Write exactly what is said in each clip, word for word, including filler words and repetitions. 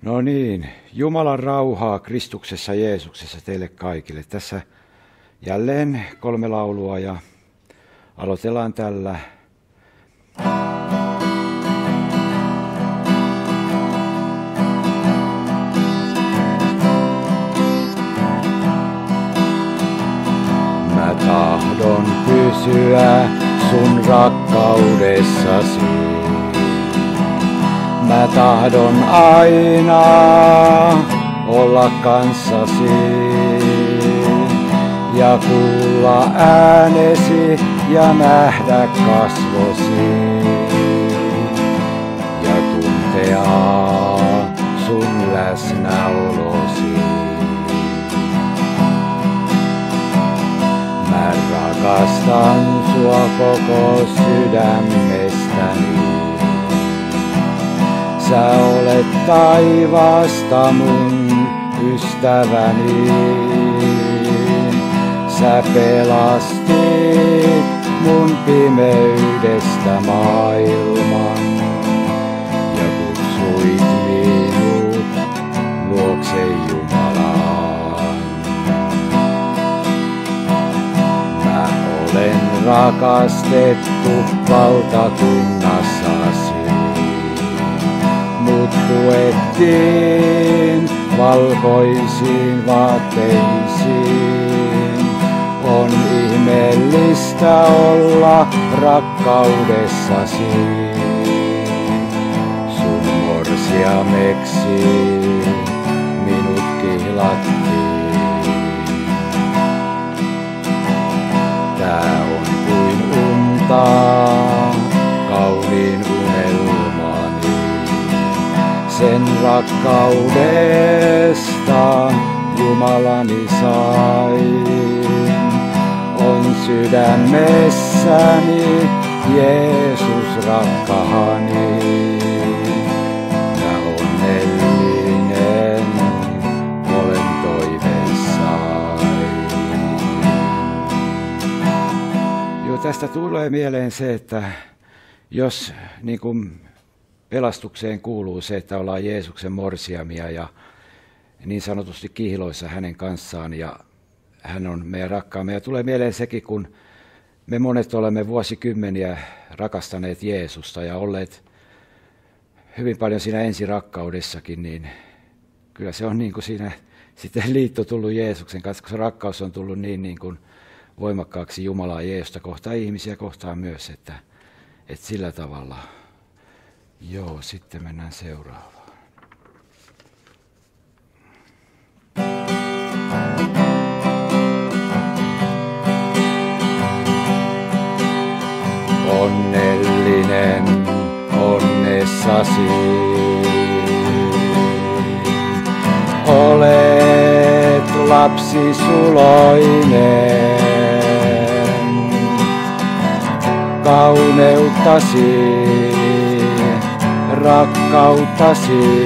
No niin, Jumalan rauhaa Kristuksessa Jeesuksessa teille kaikille. Tässä jälleen kolme laulua ja aloitellaan tällä. Mä tahdon pysyä sun rakkaudessasi. Mä tahdon aina olla kanssasi ja kuulla äänesi ja nähdä kasvosi ja tuntea sun läsnäolosi. Mä rakastan sua koko sydämestäni. Sä olet taivaasta mun ystäväni. Sä pelastit mun pimeydestä maailman ja kutsuit minut luokse Jumalaan. Mä olen rakastettu valtakunnassasi. Mut puettiin valkoisiin vaatteisiin. On ihmeellistä olla rakkaudessasi. Sun morsiameksi minut kihlattiin. Tää on kuin unta, kauniin unelmani. Sen rakkaudesta Jumalani sain. On sydämessäni Jeesus rakkahani. Mä onnellinen olen toiveissani. Joo, tästä tulee mieleen se, että jos niin kuin pelastukseen kuuluu se, että ollaan Jeesuksen morsiamia ja niin sanotusti kihloissa hänen kanssaan ja hän on meidän rakkaamme. Ja tulee mieleen sekin, kun me monet olemme vuosikymmeniä rakastaneet Jeesusta ja olleet hyvin paljon siinä ensirakkaudessakin, niin kyllä se on niin kuin siinä sitten liitto tullut Jeesuksen kanssa, kun se rakkaus on tullut niin, niin kuin voimakkaaksi Jumalaa Jeesusta kohtaan, ihmisiä kohtaan myös, että, että sillä tavalla. Joo, sitten mennään seuraavaan. Onnellinen onnessasi. Olet lapsi suloinen. Kauneuttasi, rakkauttasi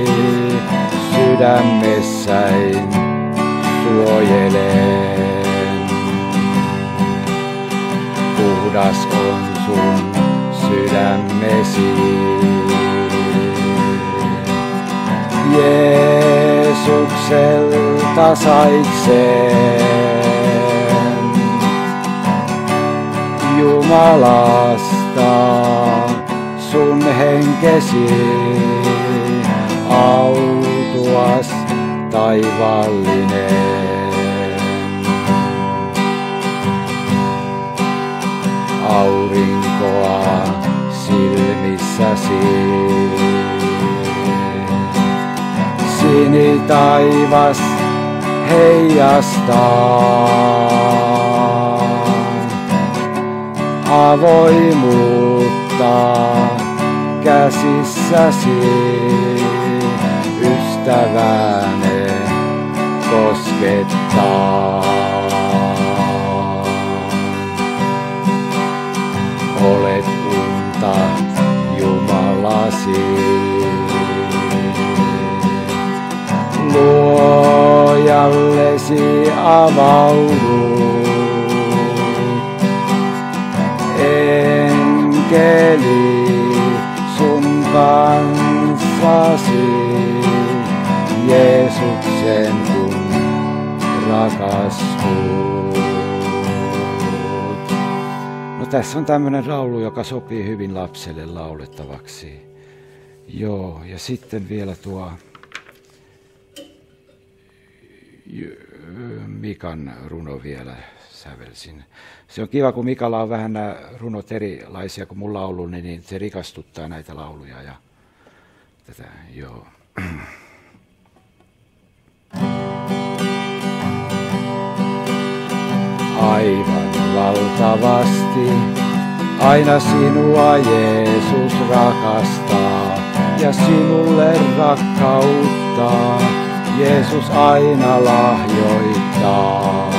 sydämessäin suojelen. Puhdas on sun sydämesi. Jeesukselta sait sen. Jumalasta sun henkesi autuas taivaallinen. Aurinkoa silmissäsi. Sinitaivas heijastaa avoimuutta käsissäsi. Ystäväne koskettaa. Olet unta Jumalasi. Luojallesi avaudu. Enkeli sun kanssasi. Jeesukseen kun rakastut. No tässä on tämmöinen laulu, joka sopii hyvin lapselle laulettavaksi. Joo, ja sitten vielä tuo Mikan runo vielä sävelsin. Se on kiva, kun Mikalla on vähän nämä runot erilaisia kuin mun laulu, niin se rikastuttaa näitä lauluja ja tätä, joo. Aivan valtavasti aina sinua Jeesus rakastaa ja sinulle rakkauttaa Jeesus aina lahjoittaa.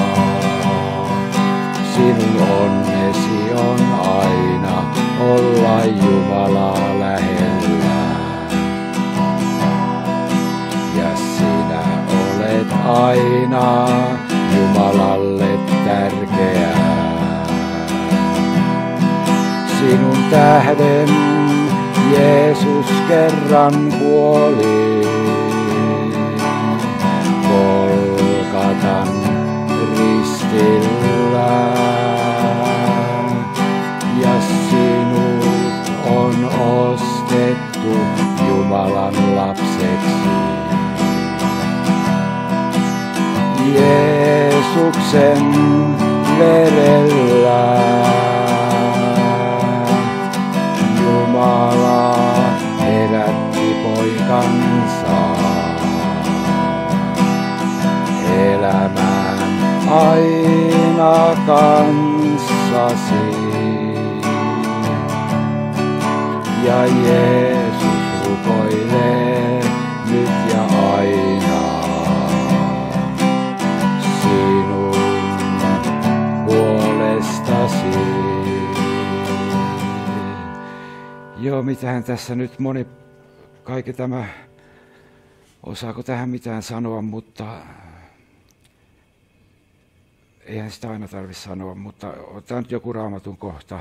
Sinun onnesi on aina olla Jumalaa lähellä. Ja sinä olet aina Jumalalle tärkeä. Sinun tähden Jeesus kerran kuoli. Golgatan ristillä. Ja sinut on ostettu Jumalan lapseksi. Jeesuksen verellä Jumala herätti poikansa elämään aina kanssasi. Ja Jeesus rukoilee nyt ja aina sinun puolestasi. Joo, mitähän tässä nyt moni, kaikki tämä, osaako tähän mitään sanoa, mutta eihän sitä aina tarvitse sanoa, mutta otetaan nyt joku Raamatun kohta.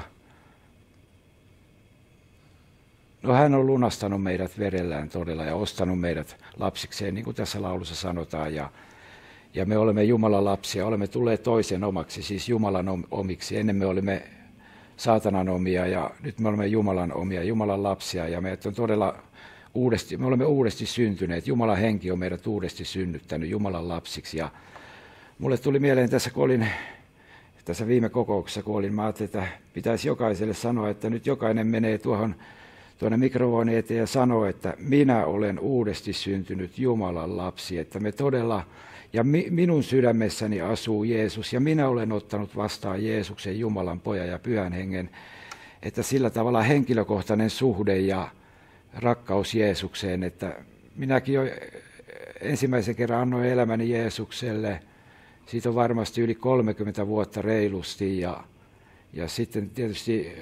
No hän on lunastanut meidät verellään todella ja ostanut meidät lapsikseen, niin kuin tässä laulussa sanotaan. Ja, ja me olemme Jumalan lapsia, olemme tulleet toisen omaksi, siis Jumalan omiksi. Ennen me olimme saatanan omia ja nyt me olemme Jumalan omia, Jumalan lapsia. Ja me, on todella uudesti, me olemme uudesti syntyneet. Jumalan henki on meidät uudesti synnyttänyt Jumalan lapsiksi. Ja mulle tuli mieleen tässä, kun olin tässä viime kokouksessa, kun olin, mä ajattelin, että pitäisi jokaiselle sanoa, että nyt jokainen menee tuohon tuonne mikrofonin eteen ja sanoo, että minä olen uudesti syntynyt Jumalan lapsi, että me todella, ja mi, minun sydämessäni asuu Jeesus, ja minä olen ottanut vastaan Jeesuksen, Jumalan pojan ja pyhän hengen, että sillä tavalla henkilökohtainen suhde ja rakkaus Jeesukseen, että minäkin jo ensimmäisen kerran annoin elämäni Jeesukselle, siitä on varmasti yli kolmekymmentä vuotta reilusti, ja, ja sitten tietysti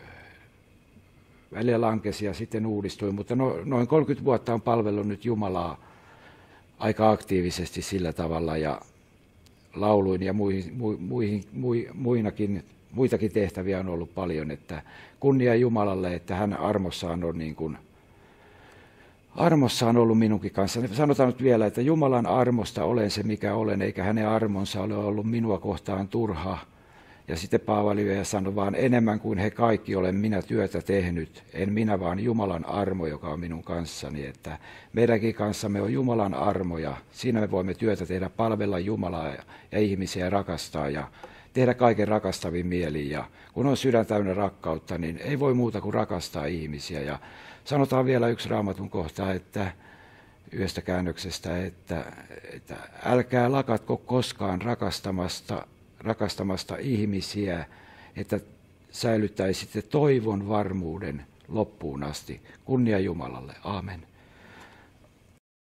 välillä lankesi ja sitten uudistui, mutta no, noin kolmekymmentä vuotta on palvellut nyt Jumalaa aika aktiivisesti sillä tavalla ja lauluin ja muihin, muihin, muihin, muinakin, muitakin tehtäviä on ollut paljon, että kunnia Jumalalle, että hän armossaan on niin kuin, armossa on ollut minunkin kanssa. Sanotaan nyt vielä, että Jumalan armosta olen se mikä olen, eikä hänen armonsa ole ollut minua kohtaan turha. Ja sitten Paavali vielä sanoi, vaan enemmän kuin he kaikki olen minä työtä tehnyt, en minä vaan Jumalan armo, joka on minun kanssani. Että meidänkin kanssamme on Jumalan armo ja siinä me voimme työtä tehdä, palvella Jumalaa ja, ja ihmisiä rakastaa ja tehdä kaiken rakastavin mieliin. Ja kun on sydän täynnä rakkautta, niin ei voi muuta kuin rakastaa ihmisiä. Ja sanotaan vielä yksi Raamatun kohta, että yhdestä käännöksestä, että, että älkää lakatko koskaan rakastamasta rakastamasta ihmisiä, että säilyttäisitte toivon varmuuden loppuun asti. Kunnia Jumalalle. Aamen.